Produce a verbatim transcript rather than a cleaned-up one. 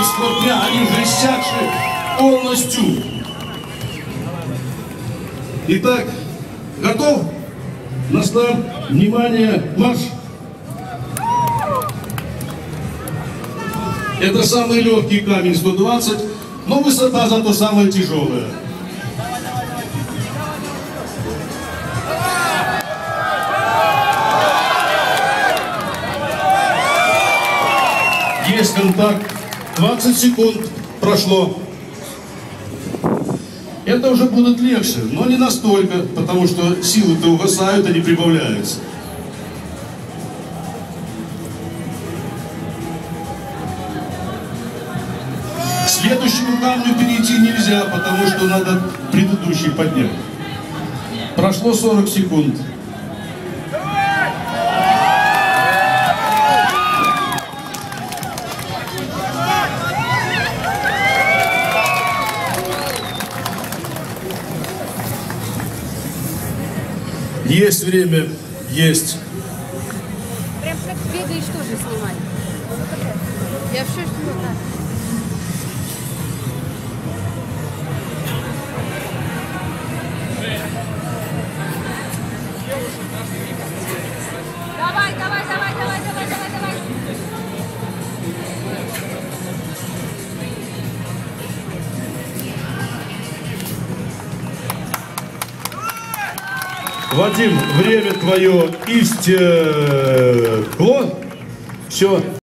бесплотня, они уже иссякшие полностью. Итак, готов? На старт, внимание, марш! Это самый легкий камень сто двадцать, но высота зато самая тяжелая. Есть контакт. двадцать секунд прошло. Это уже будет легче, но не настолько, потому что силы-то угасают, а не прибавляются. К следующему камню перейти нельзя, потому что надо предыдущий поднять. Прошло сорок секунд. Есть время, есть. Прям как бегаешь тоже снимать. Я все снимаю. Давай, давай, давай, давай, давай, давай, давай. Вадим, время твое истекло. Все.